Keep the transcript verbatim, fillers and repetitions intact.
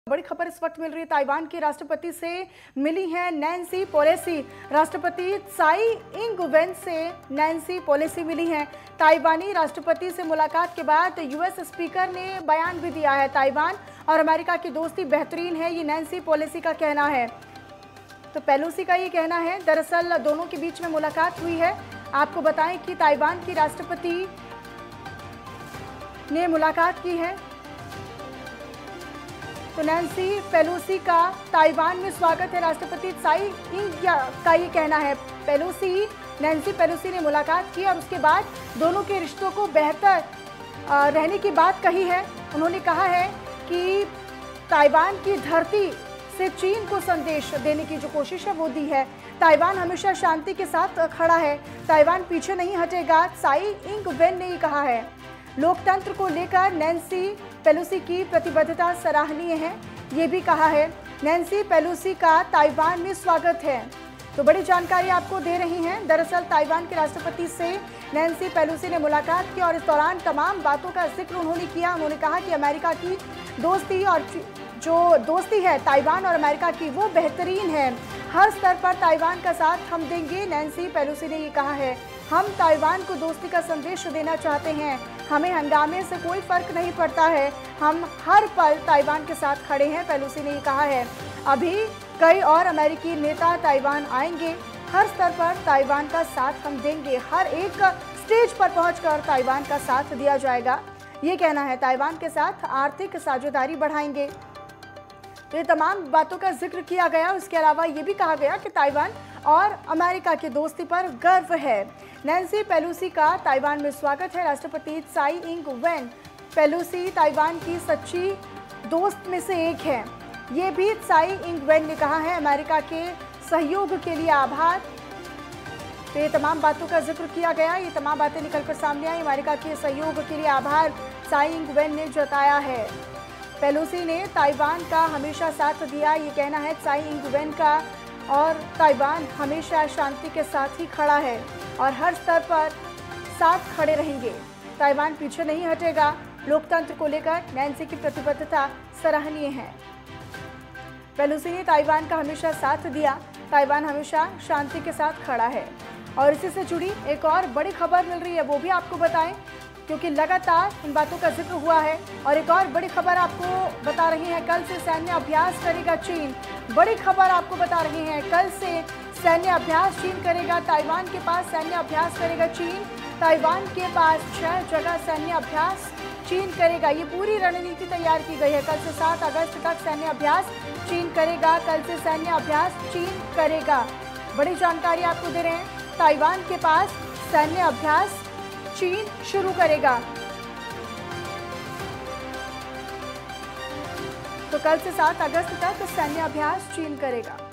बड़ी खबर इस वक्त मिल रही है। ताइवान के राष्ट्रपति से मिली हैं नैन्सी पेलोसी। राष्ट्रपति त्साई इंग-वेन से नैन्सी पेलोसी मिली हैं। ताइवानी राष्ट्रपति से मुलाकात के बाद यूएस स्पीकर ने बयान भी दिया है। ताइवान और अमेरिका की दोस्ती बेहतरीन है, ये नैन्सी पेलोसी का कहना है। तो पेलोसी का ये कहना है। दरअसल दोनों के बीच में मुलाकात हुई है। आपको बताएं कि ताइवान की राष्ट्रपति ने मुलाकात की है। तो नैन्सी पेलोसी का ताइवान में स्वागत है। राष्ट्रपति त्साई इंग का ये कहना है। पेलोसी नैन्सी पेलोसी ने मुलाकात की और उसके बाद दोनों के रिश्तों को बेहतर रहने की बात कही है। उन्होंने कहा है कि ताइवान की धरती से चीन को संदेश देने की जो कोशिश है वो दी है। ताइवान हमेशा शांति के साथ खड़ा है, ताइवान पीछे नहीं हटेगा, त्साई इंग-वेन ने कहा है। लोकतंत्र को लेकर नैन्सी पेलोसी की प्रतिबद्धता सराहनीय है, ये भी कहा है। नैन्सी पेलोसी का ताइवान में स्वागत है। तो बड़ी जानकारी आपको दे रही हैं। दरअसल ताइवान के राष्ट्रपति से नैन्सी पेलोसी ने मुलाकात की और इस दौरान तमाम बातों का जिक्र उन्होंने किया। उन्होंने कहा कि अमेरिका की दोस्ती और जो दोस्ती है ताइवान और अमेरिका की वो बेहतरीन है, हर स्तर पर ताइवान का साथ हम देंगे। नैन्सी पेलोसी ने ये कहा है, हम ताइवान को दोस्ती का संदेश देना चाहते हैं, हमें हंगामे से कोई फर्क नहीं पड़ता है, हम हर पल ताइवान के साथ खड़े हैं, पेलोसी ने ये कहा है। अभी कई और अमेरिकी नेता ताइवान आएंगे, हर स्तर पर ताइवान का साथ हम देंगे, हर एक स्टेज पर पहुंचकर ताइवान का साथ दिया जाएगा, ये कहना है। ताइवान के साथ आर्थिक साझेदारी बढ़ाएंगे। ये तमाम बातों का जिक्र किया गया। उसके अलावा ये भी कहा गया कि ताइवान और अमेरिका की दोस्ती पर गर्व है। नैन्सी पेलोसी का ताइवान में स्वागत है। राष्ट्रपति त्साई इंग-वेन पेलोसी ताइवान की सच्ची दोस्त में से एक है, ये भी त्साई इंग-वेन ने कहा है। अमेरिका के सहयोग के लिए आभार। तो ये तमाम बातों का जिक्र किया गया, ये तमाम बातें निकलकर सामने आई। अमेरिका के सहयोग के लिए आभार त्साई इंग-वेन ने जताया है। पेलोसी ने ताइवान का हमेशा साथ दिया, ये कहना है त्साई इंग-वेन का। और ताइवान हमेशा शांति के साथ ही खड़ा है और हर स्तर पर साथ खड़े रहेंगे, ताइवान पीछे नहीं हटेगा। लोकतंत्र को लेकर नैन्सी की प्रतिबद्धता सराहनीय है। पेलोसी ने ताइवान का हमेशा साथ दिया, ताइवान हमेशा शांति के साथ खड़ा है। और इसी से जुड़ी एक और बड़ी खबर मिल रही है, वो भी आपको बताएं, क्योंकि लगातार इन बातों का जिक्र हुआ है। और एक और बड़ी खबर आपको बता रही है, कल से सैन्य अभ्यास करेगा चीन। बड़ी खबर आपको बता रही है, कल से सैन्य अभ्यास चीन करेगा। ताइवान के पास सैन्य अभ्यास करेगा चीन। ताइवान के पास छह जगह सैन्य अभ्यास चीन करेगा, ये पूरी रणनीति तैयार की गई है। कल से सात अगस्त तक सैन्य अभ्यास चीन करेगा। कल से सैन्य अभ्यास चीन करेगा। बड़ी जानकारी आपको दे रहे हैं, ताइवान के पास सैन्य अभ्यास चीन शुरू करेगा। तो कल से सात अगस्त तक सैन्य अभ्यास चीन करेगा।